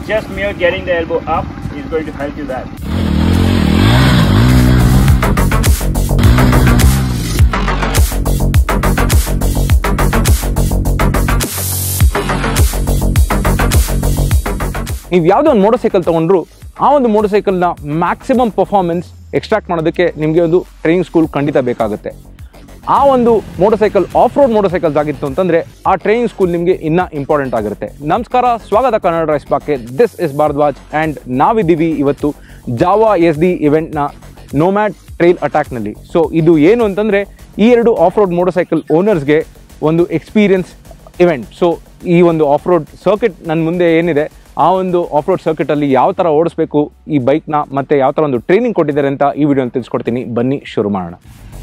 Just mere getting the elbow up is going to help you that. ನೀವು ಯಾವುದೋ ಒಂದು motorcycle ತೊಗೊಂಡ್ರು ಆ ಒಂದು ಮೋಟರ್ಸೈಕಲ್ನ ಮ್ಯಾಕ್ಸಿಮಮ್ ಪರ್ಫಾರ್ಮೆನ್ಸ್ ಎಕ್ಸ್ಟ್ರಾಕ್ಟ್ ಮಾಡೋದಕ್ಕೆ ನಿಮಗೆ ಒಂದು ಟ್ರೈನಿಂಗ್ ಸ್ಕೂಲ್ ಖಂಡಿತ ಬೇಕಾಗುತ್ತೆ. ಆ ಒಂದು ಮೋಟರ್ಸೈಕಲ್ ಆಫ್ ರೋಡ್ ಮೋಟರ್ಸೈಕಲ್ಸ್ ಆಗಿತ್ತು ಅಂತಂದರೆ ಆ ಟ್ರೈನಿಂಗ್ ಸ್ಕೂಲ್ ನಿಮಗೆ ಇನ್ನೂ ಇಂಪಾರ್ಟೆಂಟ್ ಆಗಿರುತ್ತೆ. ನಮಸ್ಕಾರ, ಸ್ವಾಗತ ಕನ್ನಡ ಡ್ರೈವ್ಸ್ಪಾರ್ಕ್ಗೆ. ದಿಸ್ ಇಸ್ ಭಾರದ್ವಾಜ್ ಆ್ಯಂಡ್ ನಾವಿದ್ದೀವಿ ಇವತ್ತು ಜಾವಾ ಎಸ್ಡಿ ಇವೆಂಟ್ನ ನೋಮ್ಯಾಡ್ ಟ್ರೈಲ್ ಅಟ್ಯಾಕ್ನಲ್ಲಿ. ಸೊ ಇದು ಏನು ಅಂತಂದರೆ ಈ ಎರಡು ಆಫ್ ರೋಡ್ ಮೋಟರ್ಸೈಕಲ್ ಓನರ್ಸ್ಗೆ ಒಂದು ಎಕ್ಸ್ಪೀರಿಯನ್ಸ್ ಇವೆಂಟ್. ಸೊ ಈ ಒಂದು ಆಫ್ ರೋಡ್ ಸರ್ಕಿಟ್ ನನ್ನ ಮುಂದೆ ಏನಿದೆ, ಆ ಒಂದು ಆಫ್ ರೋಡ್ ಸರ್ಕಿಟಲ್ಲಿ ಯಾವ ಥರ ಓಡಿಸ್ಬೇಕು ಈ ಬೈಕ್ನ ಮತ್ತು ಯಾವ ಥರ ಒಂದು ಟ್ರೈನಿಂಗ್ ಕೊಟ್ಟಿದ್ದಾರೆ ಅಂತ ಈ ವಿಡಿಯೋನ ತಿಳಿಸ್ಕೊಡ್ತೀನಿ. ಬನ್ನಿ ಶುರು ಮಾಡೋಣ.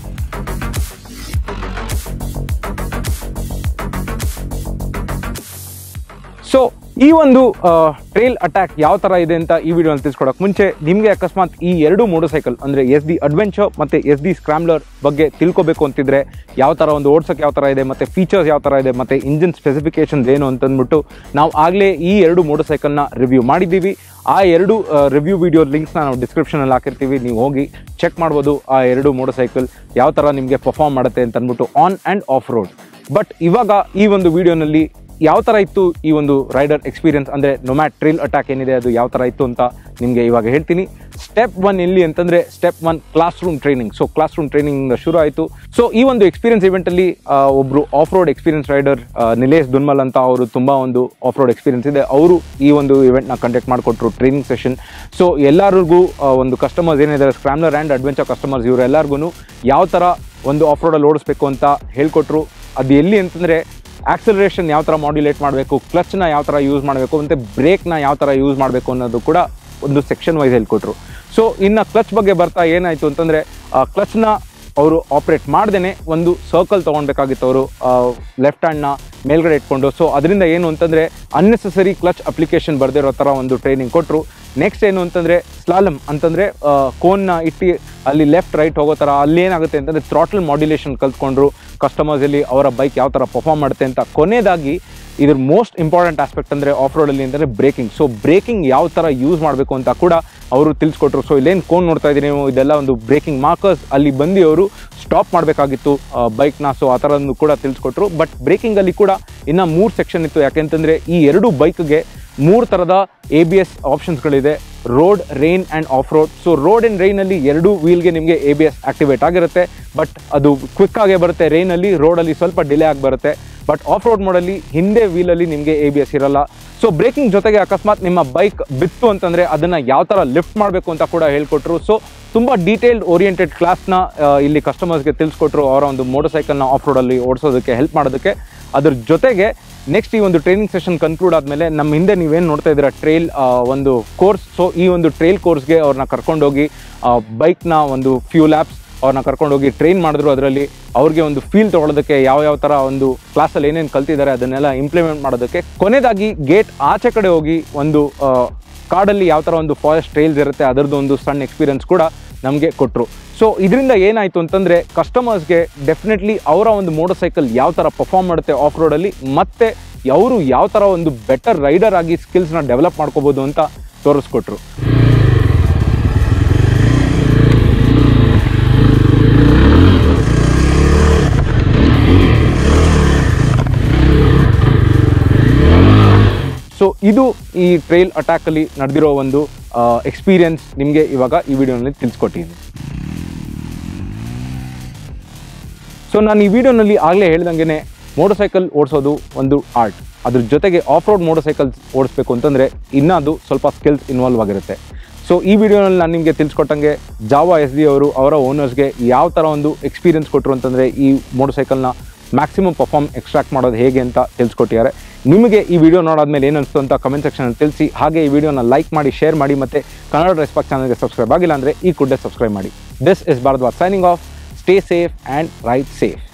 ಸೊ ಈ ಒಂದು ಟ್ರೈಲ್ ಅಟ್ಯಾಕ್ ಯಾವ ಥರ ಇದೆ ಅಂತ ಈ ವಿಡಿಯೋನ ತಿಳಿಸ್ಕೊಡೋಕೆ ಮುಂಚೆ ನಿಮಗೆ ಅಕಸ್ಮಾತ್ ಈ ಎರಡು ಮೋಟರ್ಸೈಕಲ್ ಅಂದರೆ ಎಸ್ಡಿ ಅಡ್ವೆಂಚರ್ ಮತ್ತು ಎಸ್ಡಿ ಸ್ಕ್ರಾಂಬ್ಲರ್ ಬಗ್ಗೆ ತಿಳ್ಕೊಬೇಕು ಅಂತಿದ್ರೆ, ಯಾವ ಥರ ಒಂದು ಓಡ್ಸೋಕ್ಕೆ ಯಾವ ಥರ ಇದೆ ಮತ್ತು ಫೀಚರ್ಸ್ ಯಾವ ಥರ ಇದೆ ಮತ್ತು ಇಂಜಿನ್ ಸ್ಪೆಸಿಫಿಕೇಷನ್ಸ್ ಏನು ಅಂತಂದ್ಬಿಟ್ಟು ನಾವು ಆಗಲೇ ಈ ಎರಡು ಮೋಟರ್ಸೈಕಲ್ನ ರಿವ್ಯೂ ಮಾಡಿದ್ದೀವಿ. ಆ ಎರಡು ರಿವ್ಯೂ ವಿಡಿಯೋ ಲಿಂಕ್ಸ್ನ ನಾವು ಡಿಸ್ಕ್ರಿಪ್ಷನಲ್ಲಿ ಹಾಕಿರ್ತೀವಿ, ನೀವು ಹೋಗಿ ಚೆಕ್ ಮಾಡ್ಬೋದು ಆ ಎರಡು ಮೋಟರ್ಸೈಕಲ್ ಯಾವ ಥರ ನಿಮಗೆ ಪರ್ಫಾರ್ಮ್ ಮಾಡುತ್ತೆ ಅಂತ ಅಂದ್ಬಿಟ್ಟು on and off road. But ಇವಾಗ ಈ ಒಂದು ವಿಡಿಯೋನಲ್ಲಿ ಯಾವ ಥರ ಇತ್ತು ಈ ಒಂದು ರೈಡರ್ ಎಕ್ಸ್ಪೀರಿಯನ್ಸ್, ಅಂದರೆ ನೊಮ್ಯಾಡ್ ಟ್ರೈಲ್ ಅಟ್ಯಾಕ್ ಏನಿದೆ ಅದು ಯಾವ ಥರ ಇತ್ತು ಅಂತ ನಿಮಗೆ ಇವಾಗ ಹೇಳ್ತೀನಿ. ಸ್ಟೆಪ್ 1 ಎಲ್ಲಿ ಅಂತಂದರೆ step 1 class room training. So class room training ಶುರು ಆಯಿತು. ಸೊ ಈ ಒಂದು ಎಕ್ಸ್ಪೀರಿಯನ್ಸ್ ಇವೆಂಟಲ್ಲಿ ಒಬ್ಬರು off road experience rider Nilesh Dhunmal ಅಂತ, ಅವರು ತುಂಬ ಒಂದು ಆಫ್ ರೋಡ್ ಎಕ್ಸ್ಪೀರಿಯನ್ಸ್ ಇದೆ, ಅವರು ಈ ಒಂದು ಇವೆಂಟ್ನ ಕಂಡಕ್ಟ್ ಮಾಡಿಕೊಟ್ರು ಟ್ರೈನಿಂಗ್ ಸೆಷನ್. ಸೊ ಎಲ್ಲರಿಗೂ ಒಂದು ಕಸ್ಟಮರ್ಸ್ ಏನಿದ್ದಾರೆ, ಸ್ಕ್ರಾಂಬ್ಲರ್ ಆ್ಯಂಡ್ ಅಡ್ವೆಂಚರ್ ಕಸ್ಟಮರ್ಸ್, ಇವರೆಲ್ಲರಿಗೂ ಯಾವ ಥರ ಒಂದು ಆಫ್ ರೋಡಲ್ಲಿ ಓಡಿಸ್ಬೇಕು ಅಂತ ಹೇಳ್ಕೊಟ್ರು. ಅದು ಎಲ್ಲಿ ಅಂತಂದರೆ ಆಕ್ಸಲರೇಷನ್ ಯಾವ ಥರ ಮಾಡ್ಯುಲೇಟ್ ಮಾಡಬೇಕು, ಕ್ಲಚ್ನ ಯಾವ ಥರ ಯೂಸ್ ಮಾಡಬೇಕು ಮತ್ತು ಬ್ರೇಕ್ನ ಯಾವ ಥರ ಯೂಸ್ ಮಾಡಬೇಕು ಅನ್ನೋದು ಕೂಡ ಒಂದು ಸೆಕ್ಷನ್ ವೈಸ್ ಹೇಳ್ಕೊಟ್ರು. ಸೊ ಇನ್ನು ಕ್ಲಚ್ ಬಗ್ಗೆ ಬರ್ತಾ ಏನಾಯಿತು ಅಂತಂದರೆ, ಕ್ಲಚ್ನ ಅವರು ಆಪ್ರೇಟ್ ಮಾಡ್ದೇ ಒಂದು ಸರ್ಕಲ್ ತೊಗೊಳ್ಬೇಕಾಗಿತ್ತು ಅವರು ಲೆಫ್ಟ್ ಹ್ಯಾಂಡ್ನ ಮೇಲ್ಗಡೆ ಇಟ್ಕೊಂಡು. ಸೊ ಅದರಿಂದ ಏನು ಅಂತಂದರೆ ಅನ್ನೆಸೆಸರಿ ಕ್ಲಚ್ ಅಪ್ಲಿಕೇಶನ್ ಬರೆದಿರೋ ಥರ ಒಂದು ಟ್ರೈನಿಂಗ್ ಕೊಟ್ಟರು. ನೆಕ್ಸ್ಟ್ ಏನು ಅಂತಂದರೆ ಸ್ಲಾಲಮ್ ಅಂತಂದರೆ ಕೋನ್ನ ಇಟ್ಟು ಅಲ್ಲಿ ಲೆಫ್ಟ್ ರೈಟ್ ಹೋಗೋ ಥರ ಅಲ್ಲೇನಾಗುತ್ತೆ ಅಂತಂದರೆ ಥ್ರಾಟಲ್ ಮಾಡ್ಯುಲೇಷನ್ ಕಲ್ತ್ಕೊಂಡ್ರು ಕಸ್ಟಮರ್ಸಲ್ಲಿ ಅವರ ಬೈಕ್ ಯಾವ ಥರ ಪರ್ಫಾರ್ಮ್ ಮಾಡುತ್ತೆ ಅಂತ. ಕೊನೆಯದಾಗಿ ಇದ್ರ ಮೋಸ್ಟ್ ಇಂಪಾರ್ಟೆಂಟ್ ಆಸ್ಪೆಕ್ಟ್ ಅಂದರೆ ಆಫ್ ರೋಡಲ್ಲಿ ಅಂತಂದರೆ ಬ್ರೇಕಿಂಗ್. ಸೊ ಬ್ರೇಕಿಂಗ್ ಯಾವ ಥರ ಯೂಸ್ ಮಾಡಬೇಕು ಅಂತ ಕೂಡ ಅವರು ತಿಳಿಸ್ಕೊಟ್ರು. ಸೊ ಇಲ್ಲೇನು ಕೋನ್ ನೋಡ್ತಾ ಇದ್ದೀನಿ ನೀವು, ಇದೆಲ್ಲ ಒಂದು ಬ್ರೇಕಿಂಗ್ ಮಾರ್ಕರ್ಸ್, ಅಲ್ಲಿ ಬಂದು ಅವರು ಸ್ಟಾಪ್ ಮಾಡಬೇಕಾಗಿತ್ತು ಬೈಕ್ನ. ಸೊ ಆ ಥರದ್ದು ಕೂಡ ತಿಳಿಸ್ಕೊಟ್ರು. ಬಟ್ ಬ್ರೇಕಿಂಗಲ್ಲಿ ಕೂಡ ಇನ್ನು 3 ಸೆಕ್ಷನ್ ಇತ್ತು. ಯಾಕೆಂತಂದರೆ ಈ ಎರಡು ಬೈಕ್ಗೆ 3 ಥರದ ABS ಆಪ್ಷನ್ಸ್ಗಳಿದೆ, road, rain and off road. So road and ರೈನಲ್ಲಿ ಎರಡು ವೀಲ್ಗೆ ನಿಮಗೆ ABS ಆಕ್ಟಿವೇಟ್ ಆಗಿರುತ್ತೆ, ಬಟ್ ಅದು ಕ್ವಿಕ್ ಆಗೇ ಬರುತ್ತೆ. ರೈನಲ್ಲಿ, ರೋಡಲ್ಲಿ ಸ್ವಲ್ಪ ಡಿಲೇ ಆಗಿ ಬರುತ್ತೆ. ಬಟ್ ಆಫ್ ರೋಡ್ ಮೋಡಲ್ಲಿ ಹಿಂದೆ ವೀಲಲ್ಲಿ ನಿಮಗೆ ABS ಇರಲ್ಲ. ಸೊ ಬ್ರೇಕಿಂಗ್ ಜೊತೆಗೆ ಅಕಸ್ಮಾತ್ ನಿಮ್ಮ ಬೈಕ್ ಬಿತ್ತು ಅಂತಂದರೆ ಅದನ್ನು ಯಾವ ಥರ ಲಿಫ್ಟ್ ಮಾಡಬೇಕು ಅಂತ ಕೂಡ ಹೇಳ್ಕೊಟ್ರು. ಸೊ ತುಂಬ ಡೀಟೇಲ್ಡ್ ಓರಿಯೆಂಟೆಡ್ ಕ್ಲಾಸ್ನ ಇಲ್ಲಿ ಕಸ್ಟಮರ್ಸ್ಗೆ ತಿಳಿಸ್ಕೊಟ್ರು, ಅವರ ಒಂದು ಮೋಟರ್ಸೈಕಲ್ನ ಆಫ್ ರೋಡಲ್ಲಿ ಓಡಿಸೋದಕ್ಕೆ ಹೆಲ್ಪ್ ಮಾಡೋದಕ್ಕೆ. ಅದ್ರ ಜೊತೆಗೆ ನೆಕ್ಸ್ಟ್ ಈ ಒಂದು ಟ್ರೈನಿಂಗ್ ಸೆಷನ್ ಕನ್ಕ್ಲೂಡ್ ಆದಮೇಲೆ ನಮ್ಮ ಹಿಂದೆ ನೀವೇನು ನೋಡ್ತಾ ಇದ್ದೀರಾ ಟ್ರೈಲ್ ಒಂದು ಕೋರ್ಸ್. ಸೊ ಈ ಒಂದು ಟ್ರೈಲ್ ಕೋರ್ಸ್ಗೆ ಅವ್ರನ್ನ ಕರ್ಕೊಂಡೋಗಿ ಬೈಕ್ನ ಒಂದು ಫ್ಯೂ ಲ್ಯಾಪ್ಸ್ ಅವ್ರನ್ನ ಕರ್ಕೊಂಡೋಗಿ ಟ್ರೈನ್ ಮಾಡಿದ್ರು. ಅದರಲ್ಲಿ ಅವ್ರಿಗೆ ಒಂದು ಫೀಲ್ ತೊಗೊಳೋದಕ್ಕೆ ಯಾವ ಥರ ಒಂದು ಕ್ಲಾಸಲ್ಲಿ ಏನೇನು ಕಲ್ತಿದ್ದಾರೆ ಅದನ್ನೆಲ್ಲ ಇಂಪ್ಲಿಮೆಂಟ್ ಮಾಡೋದಕ್ಕೆ. ಕೊನೆಯದಾಗಿ ಗೇಟ್ ಆಚೆ ಕಡೆ ಹೋಗಿ ಒಂದು ಕಾಡಲ್ಲಿ ಯಾವ ಥರ ಒಂದು ಫಾರೆಸ್ಟ್ ಟ್ರೈಲ್ಸ್ ಇರುತ್ತೆ ಅದರದ್ದು ಒಂದು ಸಣ್ಣ ಎಕ್ಸ್ಪೀರಿಯನ್ಸ್ ಕೂಡ ನಮಗೆ ಕೊಟ್ಟರು. ಸೊ ಇದರಿಂದ ಏನಾಯಿತು ಅಂತಂದರೆ ಕಸ್ಟಮರ್ಸ್ಗೆ ಡೆಫಿನೆಟ್ಲಿ ಅವರ ಒಂದು ಮೋಟರ್ಸೈಕಲ್ ಯಾವ ಥರ ಪರ್ಫಾರ್ಮ್ ಮಾಡುತ್ತೆ ಆಫ್ ರೋಡಲ್ಲಿ, ಮತ್ತು ಅವರು ಯಾವ ಥರ ಒಂದು ಬೆಟರ್ ರೈಡರ್ ಆಗಿ ಸ್ಕಿಲ್ಸ್ನ ಡೆವಲಪ್ ಮಾಡ್ಕೋಬೋದು ಅಂತ ತೋರಿಸ್ಕೊಟ್ರು. ಸೊ ಇದು ಈ ಟ್ರೈಲ್ ಅಟ್ಯಾಕಲ್ಲಿ ನಡೆದಿರೋ ಒಂದು ಎಕ್ಸ್ಪೀರಿಯನ್ಸ್ ನಿಮಗೆ ಇವಾಗ ಈ ವಿಡಿಯೋನಲ್ಲಿ ತಿಳಿಸ್ಕೊಟ್ಟಿದ್ದೀನಿ. ಸೊ ನಾನು ಈ ವಿಡಿಯೋನಲ್ಲಿ ಆಗಲೇ ಹೇಳ್ದಂಗೆ ಮೋಟರ್ಸೈಕಲ್ ಓಡಿಸೋದು ಒಂದು ಆರ್ಟ್, ಅದ್ರ ಜೊತೆಗೆ ಆಫ್ ರೋಡ್ ಮೋಟರ್ಸೈಕಲ್ಸ್ ಓಡಿಸ್ಬೇಕು ಅಂತಂದರೆ ಇನ್ನೂ ಅದು ಸ್ವಲ್ಪ ಸ್ಕಿಲ್ಸ್ ಇನ್ವಾಲ್ವ್ ಆಗಿರುತ್ತೆ. ಸೊ ಈ ವಿಡಿಯೋನಲ್ಲಿ ನಾನು ನಿಮಗೆ ತಿಳಿಸ್ಕೊಟ್ಟಂಗೆ ಜಾವಾ ಎಸ್ಡಿ ಅವರು ಅವರ ಓನರ್ಸ್ಗೆ ಯಾವ ಥರ ಒಂದು ಎಕ್ಸ್ಪೀರಿಯನ್ಸ್ ಕೊಟ್ಟರು ಅಂತಂದರೆ ಈ ಮೋಟರ್ಸೈಕಲ್ನ ಮ್ಯಾಕ್ಸಿಮಮ್ ಪರ್ಫಾರ್ಮ್ ಎಕ್ಸ್ಟ್ರಾಕ್ಟ್ ಮಾಡೋದು ಹೇಗೆ ಅಂತ ತಿಳಿಸ್ಕೊಟ್ಟಿದ್ದಾರೆ. ನಿಮಗೆ ಈ ವಿಡಿಯೋ ನೋಡಾದ್ಮೇಲೆ ಏನಿಸ್ತು ಅಂತ ಕಮೆಂಟ್ ಸೆಕ್ಷನಲ್ಲಿ ತಿಳಿಸಿ. ಹಾಗೆ ಈ ವಿಡಿಯೋನ ಲೈಕ್ ಮಾಡಿ, ಶೇರ್ ಮಾಡಿ, ಮತ್ತು ಕನ್ನಡ ಡ್ರೈವ್ಸ್ಪಾರ್ಕ್ ಚಾನಲ್ಗೆ ಸಬ್ಸ್ಕ್ರೈಬ್ ಆಗಿಲ್ಲ ಅಂದರೆ ಈ ಕೂಡಲೇ ಸಬ್ಸ್ಕ್ರೈಬ್ ಮಾಡಿ. This is Bharadwaj signing off. Stay safe and ride safe.